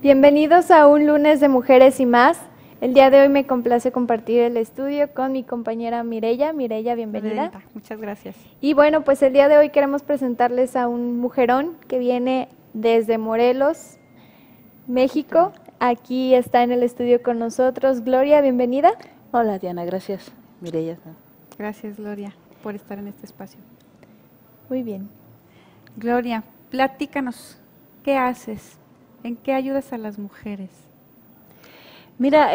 Bienvenidos a un lunes de Mujeres y Más. El día de hoy me complace compartir el estudio con mi compañera Mireya. Mireya, bienvenida. Muchas gracias. Y bueno, pues el día de hoy queremos presentarles a un mujerón que viene desde Morelos, México. Aquí está en el estudio con nosotros. Gloria, bienvenida. Hola Diana, gracias. Mireya. Gracias Gloria por estar en este espacio. Muy bien. Gloria, platícanos, ¿qué haces? ¿En qué ayudas a las mujeres? Mira,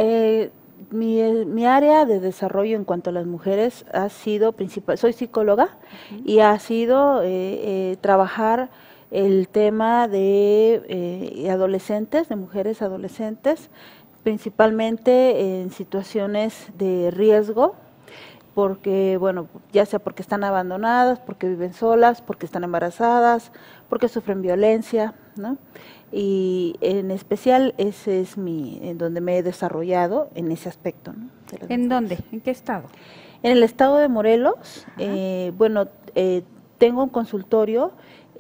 mi área de desarrollo en cuanto a las mujeres ha sido principal, soy psicóloga y ha sido trabajar el tema de adolescentes, de mujeres adolescentes, principalmente en situaciones de riesgo, porque, bueno, ya sea porque están abandonadas, porque viven solas, porque están embarazadas, porque sufren violencia, ¿no? Y en especial ese es en donde me he desarrollado en ese aspecto, ¿no? ¿En dónde? ¿En qué estado? En el estado de Morelos, tengo un consultorio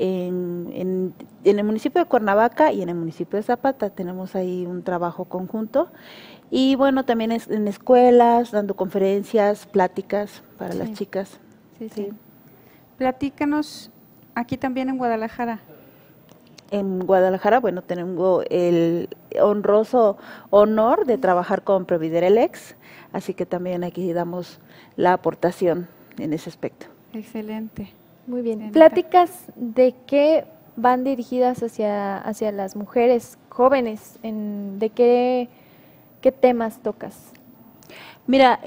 en el municipio de Cuernavaca y en el municipio de Zapata, tenemos ahí un trabajo conjunto. Y bueno, también en escuelas, dando conferencias, pláticas para las chicas. Sí. Platícanos, aquí también en Guadalajara. En Guadalajara, bueno, tengo el honroso honor de trabajar con Providerelex, así que también aquí damos la aportación en ese aspecto. Excelente. Muy bien. Excelente. Pláticas de qué van dirigidas hacia las mujeres jóvenes, de qué temas tocas. Mira,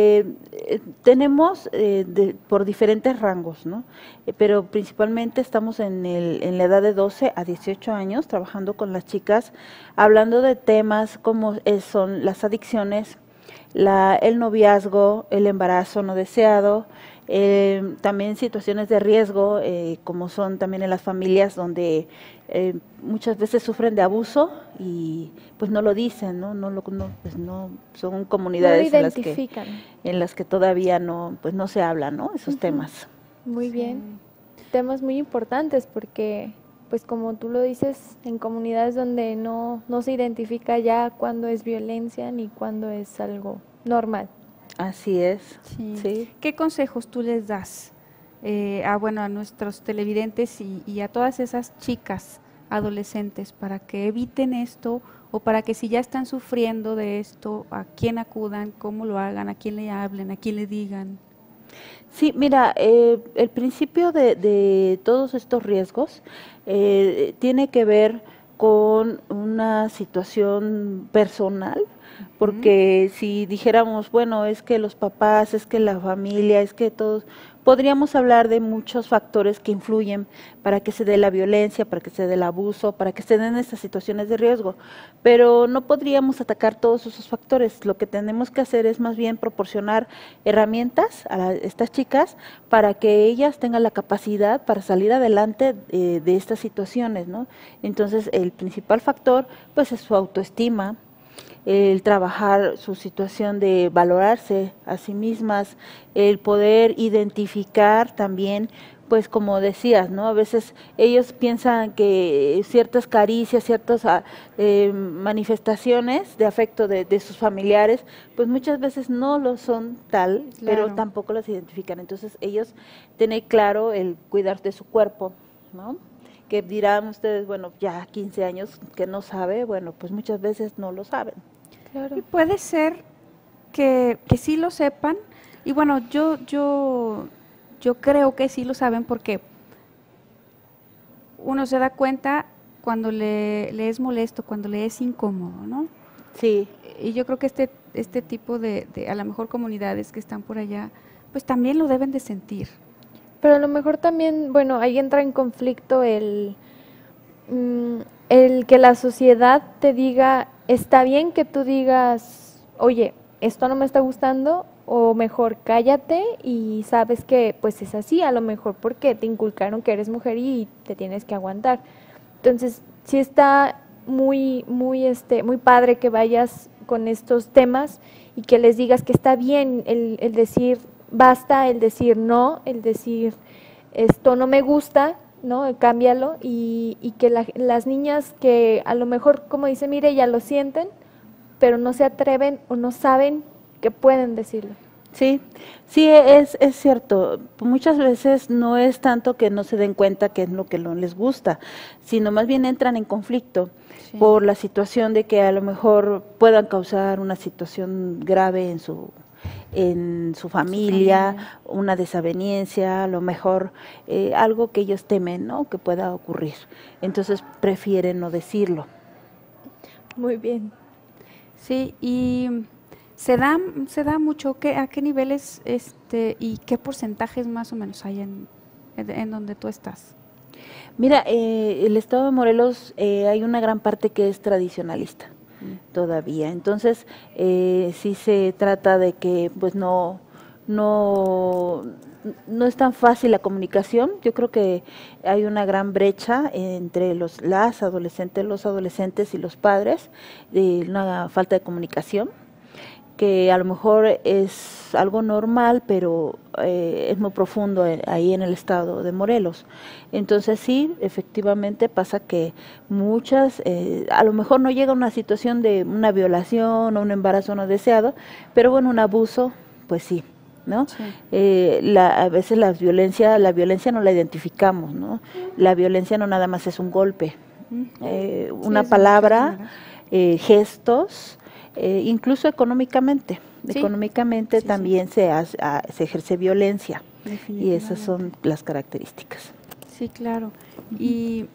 tenemos por diferentes rangos, ¿no? Pero principalmente estamos en la edad de 12 a 18 años trabajando con las chicas, hablando de temas como son las adicciones, el noviazgo, el embarazo no deseado, también situaciones de riesgo, como son también en las familias donde muchas veces sufren de abuso y pues no lo dicen, ¿no? Pues no son comunidades no lo identifican. en las que todavía no se habla, ¿no? Esos temas. Muy bien. Temas muy importantes porque, pues como tú lo dices, en comunidades donde no se identifica ya cuándo es violencia ni cuándo es algo normal. Así es. Sí. ¿Qué consejos tú les das a nuestros televidentes y a todas esas chicas adolescentes para que eviten esto o para que si ya están sufriendo de esto, a quién acudan, cómo lo hagan, a quién le hablen, a quién le digan? Sí, mira, el principio de todos estos riesgos tiene que ver con una situación personal, porque si dijéramos, bueno, es que los papás, es que la familia, es que todos, podríamos hablar de muchos factores que influyen para que se dé la violencia, para que se dé el abuso, para que se den estas situaciones de riesgo, pero no podríamos atacar todos esos factores. Lo que tenemos que hacer es más bien proporcionar herramientas a estas chicas para que ellas tengan la capacidad para salir adelante de estas situaciones, ¿no? Entonces, el principal factor, pues, es su autoestima, el trabajar su situación de valorarse a sí mismas, el poder identificar también, pues como decías, ¿no? A veces ellos piensan que ciertas caricias, ciertas manifestaciones de afecto de sus familiares, pues muchas veces no lo son tal, pero tampoco las identifican. Entonces ellos tienen claro el cuidar de su cuerpo, ¿no? Que dirán ustedes, bueno, ya 15 años que no sabe, bueno, pues muchas veces no lo saben. Claro. Y puede ser que sí lo sepan, y bueno, yo creo que sí lo saben porque uno se da cuenta cuando le es molesto, cuando le es incómodo, ¿no? Sí. Y yo creo que este tipo de a lo mejor comunidades que están por allá, pues también lo deben de sentir. Pero a lo mejor también, bueno, ahí entra en conflicto el que la sociedad te diga, está bien que tú digas, oye, esto no me está gustando, o mejor cállate y sabes que pues es así, a lo mejor porque te inculcaron que eres mujer y te tienes que aguantar. Entonces, sí está muy padre que vayas con estos temas y que les digas que está bien el decir basta, el decir no, el decir esto no me gusta, ¿no? Cámbialo y que las niñas que a lo mejor, como dice Mire, ya lo sienten, pero no se atreven o no saben que pueden decirlo. Sí, sí, es cierto. Muchas veces no es tanto que no se den cuenta que es lo que no les gusta, sino más bien entran en conflicto por la situación de que a lo mejor puedan causar una situación grave en su familia, una desaveniencia, a lo mejor algo que ellos temen, ¿no? Que pueda ocurrir. Entonces prefieren no decirlo. Muy bien. Sí, y se da mucho, ¿a qué niveles y qué porcentajes más o menos hay en donde tú estás? Mira, el estado de Morelos hay una gran parte que es tradicionalista todavía, entonces sí se trata de que pues no es tan fácil la comunicación. Yo creo que hay una gran brecha entre los adolescentes y los padres, una falta de comunicación, que a lo mejor es algo normal, pero es muy profundo ahí en el estado de Morelos. Entonces sí, efectivamente pasa que muchas, a lo mejor no llega a una situación de una violación o un embarazo no deseado, pero bueno, un abuso, pues sí, ¿no? Sí. A veces la violencia no la identificamos, ¿no? La violencia no nada más es un golpe, una palabra, gestos, incluso económicamente. Sí. Económicamente sí, también sí. Se ejerce violencia y esas son las características. Sí, claro. Y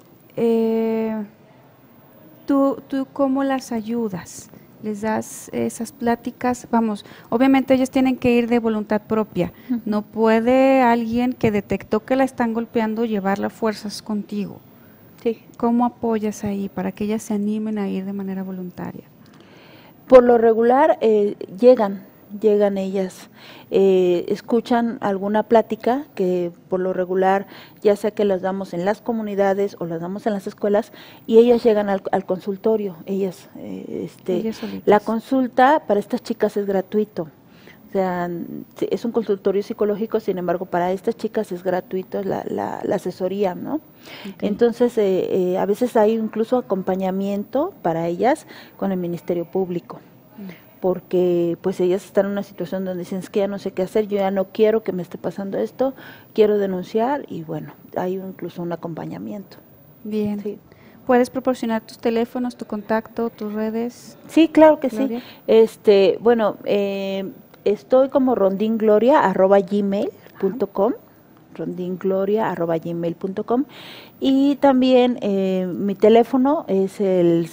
¿tú cómo las ayudas? ¿Les das esas pláticas? Vamos, obviamente ellos tienen que ir de voluntad propia. No puede alguien que detectó que la están golpeando llevarla a fuerzas contigo. Sí. ¿Cómo apoyas ahí para que ellas se animen a ir de manera voluntaria? Por lo regular llegan ellas, escuchan alguna plática que por lo regular ya sea que las damos en las comunidades o las damos en las escuelas y ellas llegan al consultorio. Ellas la consulta para estas chicas es gratuito. O sea, es un consultorio psicológico, sin embargo, para estas chicas es gratuito la asesoría, ¿no? Okay. Entonces, a veces hay incluso acompañamiento para ellas con el Ministerio Público, porque pues ellas están en una situación donde dicen, es que ya no sé qué hacer, yo ya no quiero que me esté pasando esto, quiero denunciar, y bueno, hay incluso un acompañamiento. Bien. Sí. ¿Puedes proporcionar tus teléfonos, tu contacto, tus redes? Sí, claro que Gloria. Sí. Bueno, estoy como rondingloria@gmail.com, rondingloria@gmail.com, y también mi teléfono es el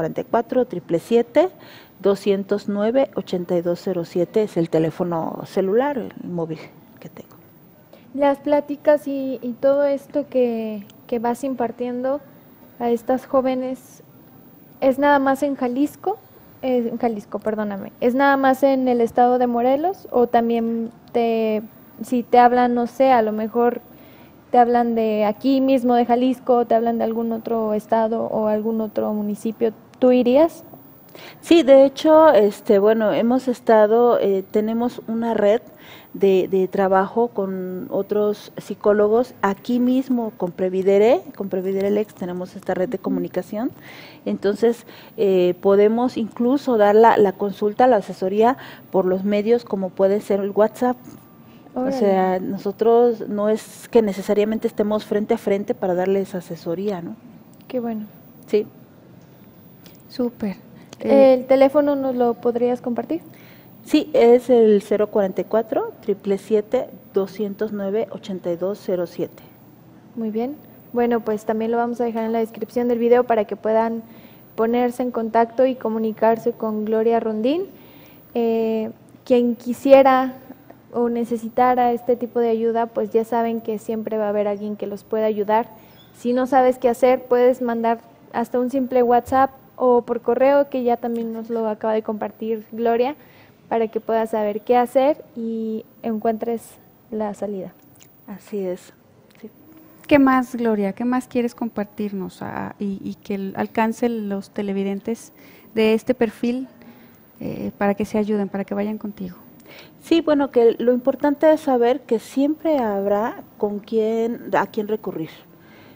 044-777-209-8207, es el teléfono celular, el móvil que tengo. Las pláticas y todo esto que vas impartiendo a estas jóvenes, ¿es nada más en Jalisco? Perdóname. ¿Es nada más en el estado de Morelos o también si te hablan, no sé, a lo mejor te hablan de aquí mismo de Jalisco, te hablan de algún otro estado o algún otro municipio, ¿tú irías? Sí, de hecho, bueno, hemos estado, tenemos una red de trabajo con otros psicólogos aquí mismo con Previdere-Lex tenemos esta red de comunicación. Entonces podemos incluso dar la consulta, la asesoría por los medios como puede ser el WhatsApp. Órale. O sea, nosotros no es que necesariamente estemos frente a frente para darles asesoría, ¿no? Qué bueno. Sí. Súper. ¿El teléfono nos lo podrías compartir? Sí, es el 044-777-209-8207. Muy bien. Bueno, pues también lo vamos a dejar en la descripción del video para que puedan ponerse en contacto y comunicarse con Gloria Rondín. Quien quisiera o necesitara este tipo de ayuda, pues ya saben que siempre va a haber alguien que los pueda ayudar. Si no sabes qué hacer, puedes mandar hasta un simple WhatsApp o por correo, que ya también nos lo acaba de compartir Gloria, para que puedas saber qué hacer y encuentres la salida. Así es. Sí. ¿Qué más, Gloria? ¿Qué más quieres compartirnos y que alcance los televidentes de este perfil para que se ayuden, para que vayan contigo? Sí, bueno, que lo importante es saber que siempre habrá a quién recurrir.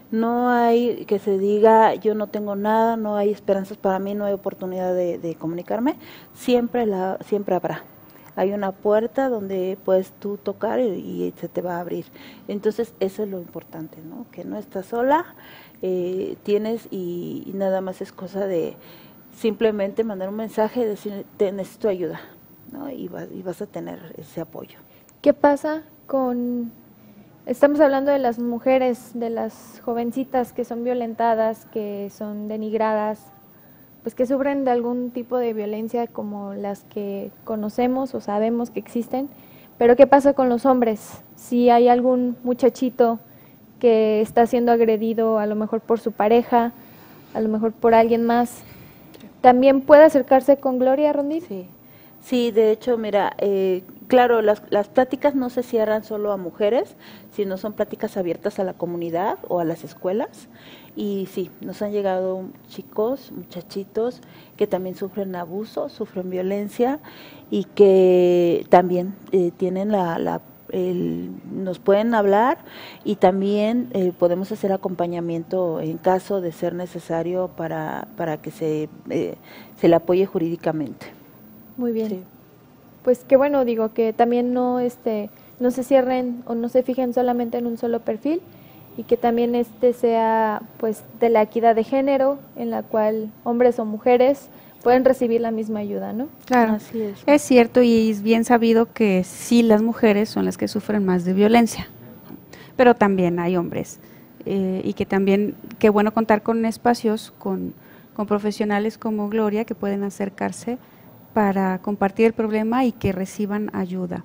No hay que se diga yo no tengo nada, no hay esperanzas para mí, no hay oportunidad de comunicarme, siempre habrá. Hay una puerta donde puedes tú tocar y se te va a abrir. Entonces eso es lo importante, ¿no? Que no estás sola, tienes y nada más es cosa de simplemente mandar un mensaje y decir te necesito ayuda, ¿no? Y vas a tener ese apoyo. ¿Qué pasa con, estamos hablando de las mujeres, de las jovencitas que son violentadas, que son denigradas, pues que sufren de algún tipo de violencia como las que conocemos o sabemos que existen, pero ¿qué pasa con los hombres? Si hay algún muchachito que está siendo agredido a lo mejor por su pareja, a lo mejor por alguien más, ¿también puede acercarse con Gloria Rondín? Sí, sí, de hecho, mira, claro, las pláticas no se cierran solo a mujeres, sino son pláticas abiertas a la comunidad o a las escuelas. Y sí, nos han llegado chicos, muchachitos que también sufren abuso, sufren violencia y que también tienen nos pueden hablar y también podemos hacer acompañamiento en caso de ser necesario para que se le apoye jurídicamente. Muy bien. Sí. Pues qué bueno, digo, que también no, no se cierren o no se fijen solamente en un solo perfil y que también sea pues de la equidad de género, en la cual hombres o mujeres pueden recibir la misma ayuda, ¿no? Claro, Así es. es cierto y es bien sabido que sí las mujeres son las que sufren más de violencia, pero también hay hombres y que también, qué bueno contar con espacios, con profesionales como Gloria que pueden acercarse para compartir el problema y que reciban ayuda.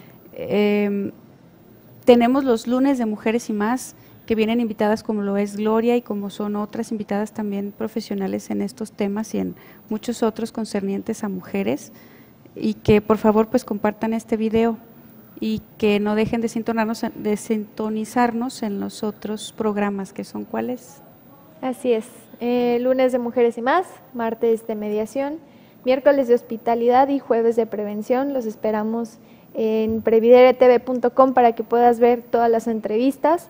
Tenemos los lunes de Mujeres y Más, que vienen invitadas como lo es Gloria y como son otras invitadas también profesionales en estos temas y en muchos otros concernientes a mujeres, y que por favor pues compartan este video y que no dejen de sintonizarnos en los otros programas, que son ¿cuáles? Así es, lunes de Mujeres y Más, martes de mediación, miércoles de hospitalidad y jueves de prevención. Los esperamos en previderetv.com para que puedas ver todas las entrevistas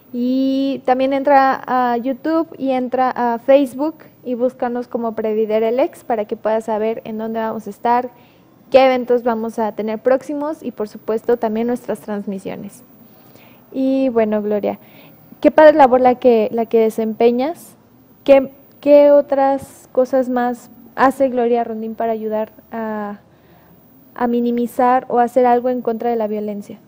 y también entra a YouTube y entra a Facebook y búscanos como Previderelex para que puedas saber en dónde vamos a estar, qué eventos vamos a tener próximos y por supuesto también nuestras transmisiones. Y bueno, Gloria, qué padre labor la que desempeñas. ¿Qué otras cosas más hace Gloria Rondín para ayudar a minimizar o hacer algo en contra de la violencia?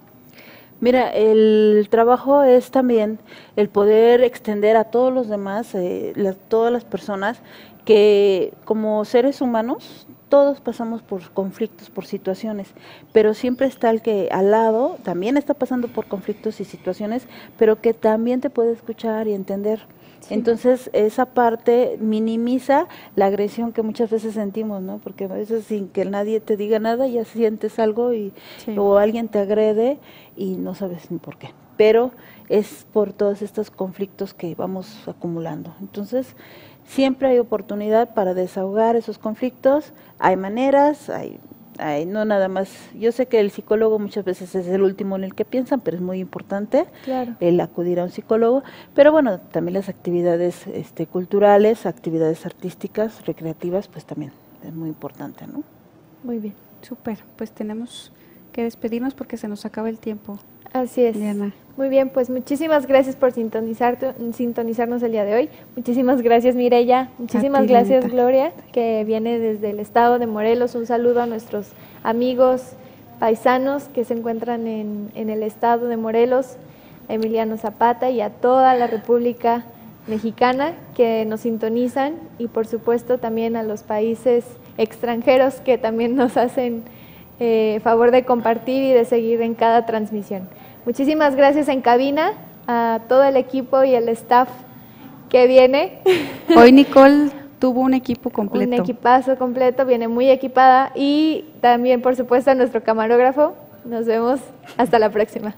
Mira, el trabajo es también el poder extender a todos los demás, todas las personas que como seres humanos todos pasamos por conflictos, por situaciones, pero siempre está el que al lado también está pasando por conflictos y situaciones, pero que también te puede escuchar y entender. Sí. Entonces, esa parte minimiza la agresión que muchas veces sentimos, ¿no? Porque a veces sin que nadie te diga nada ya sientes algo o alguien te agrede y no sabes ni por qué. Pero es por todos estos conflictos que vamos acumulando. Entonces, siempre hay oportunidad para desahogar esos conflictos, hay maneras, no nada más, yo sé que el psicólogo muchas veces es el último en el que piensan, pero es muy importante el acudir a un psicólogo, pero bueno, también las actividades culturales, actividades artísticas, recreativas, pues también es muy importante, ¿no? Muy bien. Súper, pues tenemos que despedirnos porque se nos acaba el tiempo. Así es. Diana. Muy bien, pues muchísimas gracias por sintonizarnos el día de hoy. Muchísimas gracias, Mireya. Muchísimas gracias, Lanita. Gloria, que viene desde el estado de Morelos. Un saludo a nuestros amigos paisanos que se encuentran en el estado de Morelos, a Emiliano Zapata y a toda la República Mexicana que nos sintonizan y por supuesto también a los países extranjeros que también nos hacen favor de compartir y de seguir en cada transmisión. Muchísimas gracias en cabina a todo el equipo y el staff que viene. Hoy Nicole tuvo un equipo completo. Un equipazo completo, viene muy equipada y también por supuesto a nuestro camarógrafo. Nos vemos hasta la próxima.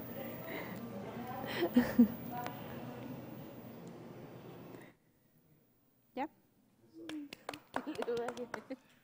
¿Ya?